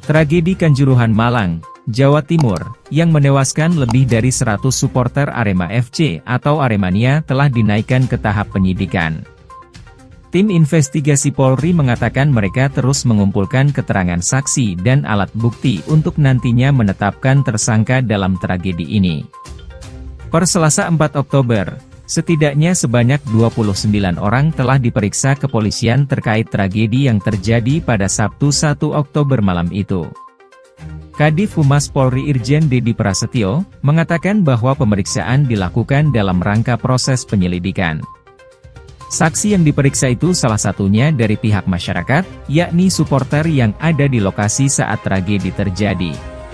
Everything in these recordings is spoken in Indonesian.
Tragedi Kanjuruhan Malang, Jawa Timur, yang menewaskan lebih dari 100 supporter Arema FC atau Aremania telah dinaikkan ke tahap penyidikan. Tim investigasi Polri mengatakan mereka terus mengumpulkan keterangan saksi dan alat bukti untuk nantinya menetapkan tersangka dalam tragedi ini. Per Selasa 4 Oktober, setidaknya sebanyak 29 orang telah diperiksa kepolisian terkait tragedi yang terjadi pada Sabtu 1 Oktober malam itu. Kadif Humas Polri Irjen Dedi Prasetyo, mengatakan bahwa pemeriksaan dilakukan dalam rangka proses penyelidikan. Saksi yang diperiksa itu salah satunya dari pihak masyarakat, yakni supporter yang ada di lokasi saat tragedi terjadi.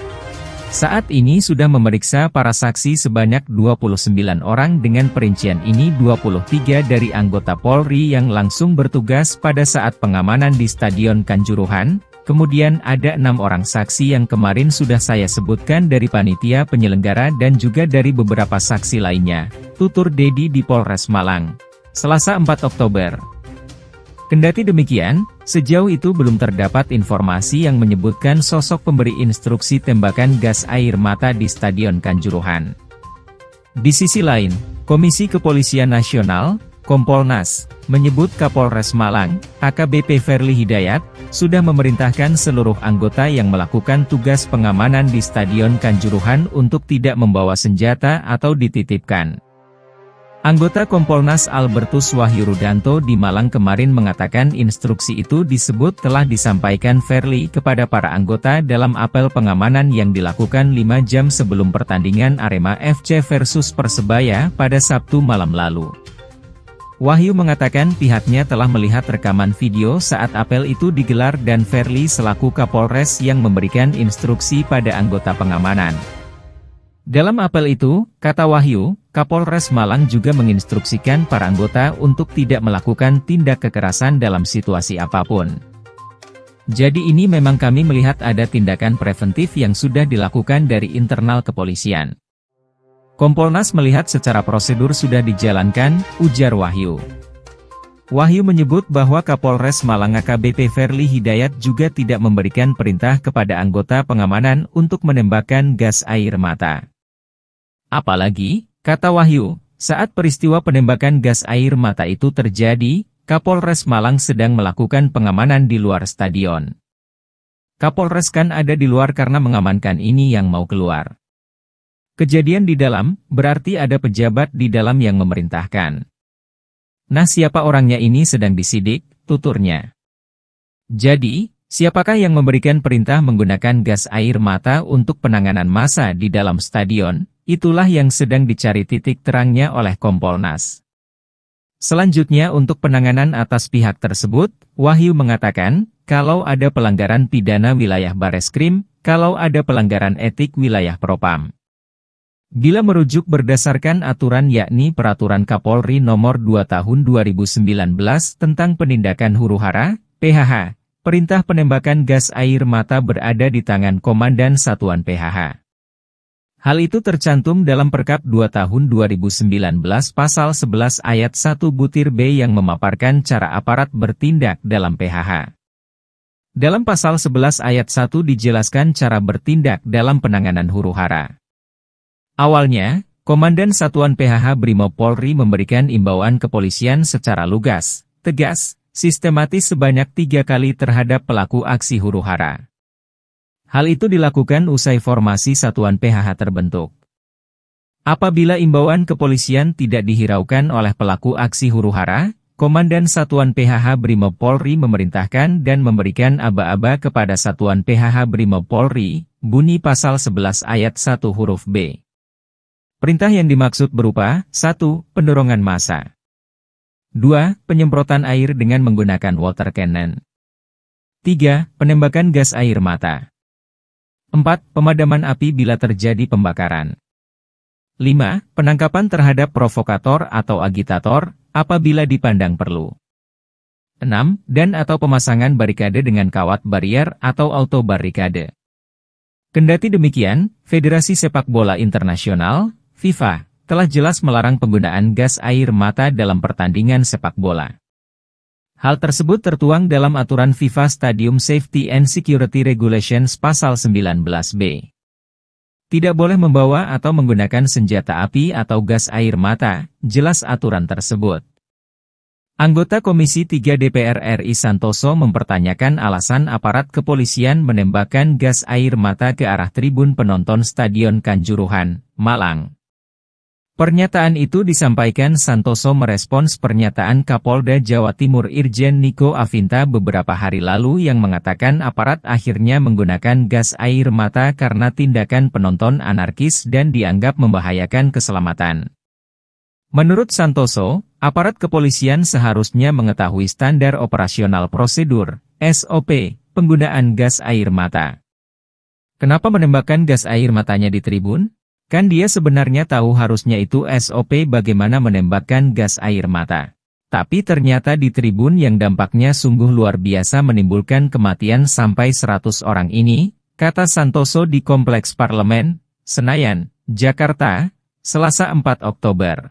Saat ini sudah memeriksa para saksi sebanyak 29 orang dengan perincian ini 23 dari anggota Polri yang langsung bertugas pada saat pengamanan di Stadion Kanjuruhan, kemudian ada 6 orang saksi yang kemarin sudah saya sebutkan dari panitia penyelenggara dan juga dari beberapa saksi lainnya, tutur Dedi di Polres Malang, Selasa 4 Oktober. Kendati demikian, sejauh itu belum terdapat informasi yang menyebutkan sosok pemberi instruksi tembakan gas air mata di Stadion Kanjuruhan. Di sisi lain, Komisi Kepolisian Nasional, Kompolnas, menyebut Kapolres Malang, AKBP Ferly Hidayat, sudah memerintahkan seluruh anggota yang melakukan tugas pengamanan di Stadion Kanjuruhan untuk tidak membawa senjata atau dititipkan. Anggota Kompolnas Albertus Wahyu Rudanto di Malang kemarin mengatakan instruksi itu disebut telah disampaikan Ferly kepada para anggota dalam apel pengamanan yang dilakukan 5 jam sebelum pertandingan Arema FC versus Persebaya pada Sabtu malam lalu. Wahyu mengatakan pihaknya telah melihat rekaman video saat apel itu digelar dan Ferly selaku Kapolres yang memberikan instruksi pada anggota pengamanan. Dalam apel itu, kata Wahyu, Kapolres Malang juga menginstruksikan para anggota untuk tidak melakukan tindak kekerasan dalam situasi apapun. Jadi ini memang kami melihat ada tindakan preventif yang sudah dilakukan dari internal kepolisian. Kompolnas melihat secara prosedur sudah dijalankan, ujar Wahyu. Wahyu menyebut bahwa Kapolres Malang AKBP Ferly Hidayat juga tidak memberikan perintah kepada anggota pengamanan untuk menembakkan gas air mata. Apalagi, kata Wahyu, saat peristiwa penembakan gas air mata itu terjadi, Kapolres Malang sedang melakukan pengamanan di luar stadion. Kapolres kan ada di luar karena mengamankan ini yang mau keluar. Kejadian di dalam, berarti ada pejabat di dalam yang memerintahkan. Nah, siapa orangnya ini sedang disidik, tuturnya. Jadi, siapakah yang memberikan perintah menggunakan gas air mata untuk penanganan massa di dalam stadion? Itulah yang sedang dicari titik terangnya oleh Kompolnas. Selanjutnya untuk penanganan atas pihak tersebut, Wahyu mengatakan, kalau ada pelanggaran pidana wilayah Bareskrim, kalau ada pelanggaran etik wilayah Propam. Bila merujuk berdasarkan aturan yakni Peraturan Kapolri Nomor 2 Tahun 2019 tentang penindakan huru-hara, PHH, perintah penembakan gas air mata berada di tangan Komandan Satuan PHH. Hal itu tercantum dalam Perkap 2 Tahun 2019 Pasal 11 Ayat 1 butir B yang memaparkan cara aparat bertindak dalam PHH. Dalam Pasal 11 Ayat 1 dijelaskan cara bertindak dalam penanganan huru-hara. Awalnya, Komandan Satuan PHH Brimob Polri memberikan imbauan kepolisian secara lugas, tegas, sistematis sebanyak 3 kali terhadap pelaku aksi huru-hara. Hal itu dilakukan usai formasi Satuan PHH terbentuk. Apabila imbauan kepolisian tidak dihiraukan oleh pelaku aksi huru-hara, Komandan Satuan PHH Brimob Polri memerintahkan dan memberikan aba-aba kepada Satuan PHH Brimob Polri, bunyi Pasal 11 Ayat 1 huruf B. Perintah yang dimaksud berupa, 1. Pendorongan massa. 2. Penyemprotan air dengan menggunakan water cannon. 3. Penembakan gas air mata. 4. Pemadaman api bila terjadi pembakaran. 5. Penangkapan terhadap provokator atau agitator, apabila dipandang perlu. 6. Dan atau pemasangan barikade dengan kawat barier atau auto barikade. Kendati demikian, Federasi Sepak Bola Internasional, FIFA, telah jelas melarang penggunaan gas air mata dalam pertandingan sepak bola. Hal tersebut tertuang dalam aturan FIFA Stadium Safety and Security Regulations pasal 19b. Tidak boleh membawa atau menggunakan senjata api atau gas air mata, jelas aturan tersebut. Anggota Komisi 3 DPR RI Santoso mempertanyakan alasan aparat kepolisian menembakkan gas air mata ke arah tribun penonton Stadion Kanjuruhan, Malang. Pernyataan itu disampaikan Santoso merespons pernyataan Kapolda Jawa Timur Irjen Niko Afinta beberapa hari lalu yang mengatakan aparat akhirnya menggunakan gas air mata karena tindakan penonton anarkis dan dianggap membahayakan keselamatan. Menurut Santoso, aparat kepolisian seharusnya mengetahui standar operasional prosedur, SOP, penggunaan gas air mata. Kenapa menembakkan gas air matanya di tribun? Kan dia sebenarnya tahu harusnya itu SOP bagaimana menembakkan gas air mata. Tapi ternyata di tribun yang dampaknya sungguh luar biasa menimbulkan kematian sampai 100 orang ini, kata Santoso di Kompleks Parlemen, Senayan, Jakarta, Selasa 4 Oktober.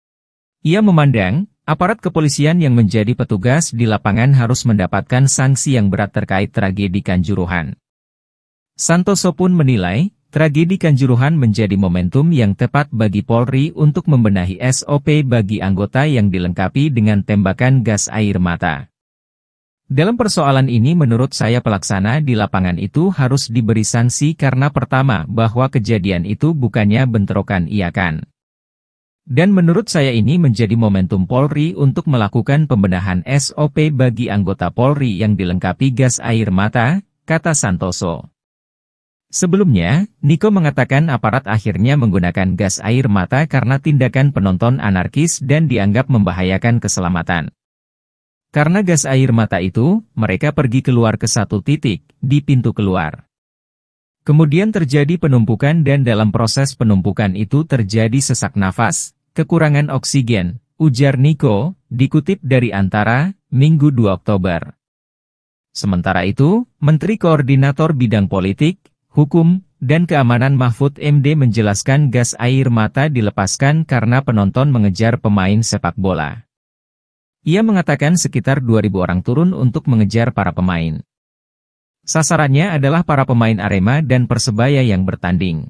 Ia memandang, aparat kepolisian yang menjadi petugas di lapangan harus mendapatkan sanksi yang berat terkait tragedi Kanjuruhan. Santoso pun menilai, tragedi Kanjuruhan menjadi momentum yang tepat bagi Polri untuk membenahi SOP bagi anggota yang dilengkapi dengan tembakan gas air mata. Dalam persoalan ini menurut saya pelaksana di lapangan itu harus diberi sanksi karena pertama bahwa kejadian itu bukannya bentrokan iya kan. Dan menurut saya ini menjadi momentum Polri untuk melakukan pembenahan SOP bagi anggota Polri yang dilengkapi gas air mata, kata Santoso. Sebelumnya, Niko mengatakan aparat akhirnya menggunakan gas air mata karena tindakan penonton anarkis dan dianggap membahayakan keselamatan. Karena gas air mata itu, mereka pergi keluar ke satu titik, di pintu keluar. Kemudian terjadi penumpukan dan dalam proses penumpukan itu terjadi sesak nafas, kekurangan oksigen, ujar Niko, dikutip dari Antara, Minggu 2 Oktober. Sementara itu, Menteri Koordinator Bidang Politik, Hukum, dan Keamanan Mahfud MD menjelaskan gas air mata dilepaskan karena penonton mengejar pemain sepak bola. Ia mengatakan sekitar 2.000 orang turun untuk mengejar para pemain. Sasarannya adalah para pemain Arema dan Persebaya yang bertanding.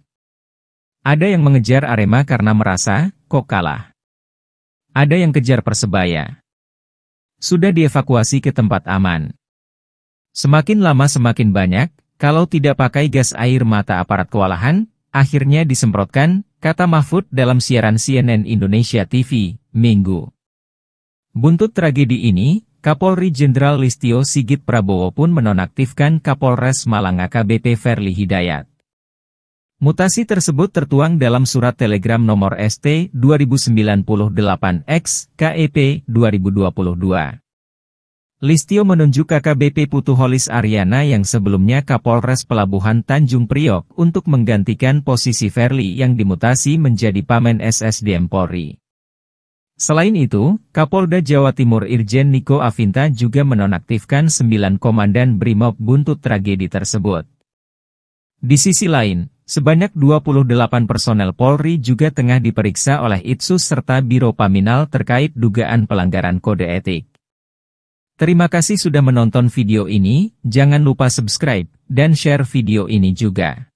Ada yang mengejar Arema karena merasa, kok kalah. Ada yang kejar Persebaya. Sudah dievakuasi ke tempat aman. Semakin lama semakin banyak, kalau tidak pakai gas air mata aparat kewalahan, akhirnya disemprotkan, kata Mahfud dalam siaran CNN Indonesia TV, Minggu. Buntut tragedi ini, Kapolri Jenderal Listio Sigit Prabowo pun menonaktifkan Kapolres Malang AKBP Ferly Hidayat. Mutasi tersebut tertuang dalam surat telegram nomor ST 2098X KEP 2022. Listio menunjuk AKBP Putuholis Aryana yang sebelumnya Kapolres Pelabuhan Tanjung Priok untuk menggantikan posisi Ferly yang dimutasi menjadi Pamen SSDM Polri. Selain itu, Kapolda Jawa Timur Irjen Niko Afinta juga menonaktifkan 9 komandan Brimob buntut tragedi tersebut. Di sisi lain, sebanyak 28 personel Polri juga tengah diperiksa oleh Itsus serta Biro Paminal terkait dugaan pelanggaran kode etik. Terima kasih sudah menonton video ini, jangan lupa subscribe dan share video ini juga.